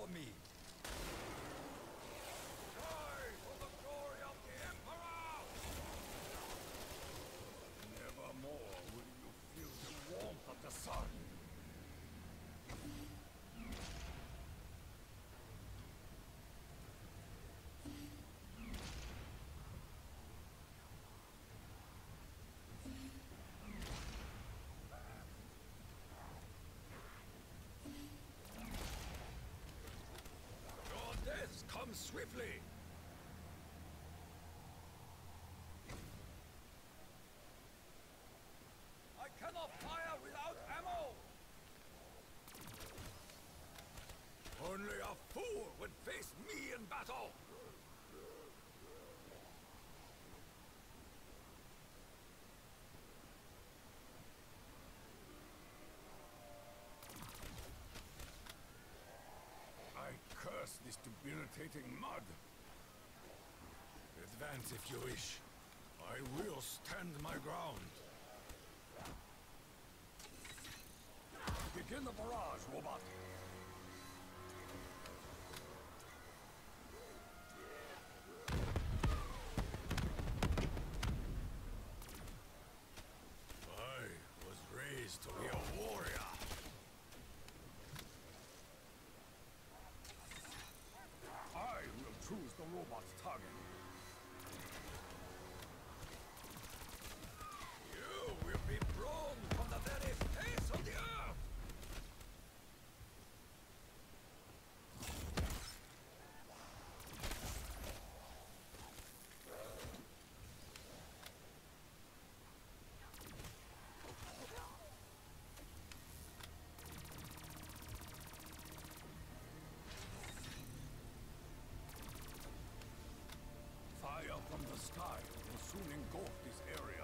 me. Die for the glory of the Emperor! Nevermore will you feel the warmth of the sun. Your death comes swiftly. I cannot fire without ammo! Only a fool would face me in battle! I curse this debilitating mud! Advance if you wish. I will stand my ground. Begin the barrage, robot! I was raised to be a warrior. I will choose the robot's target. You will be blown from the very face of the earth! Fire from the sky will soon engulf this area.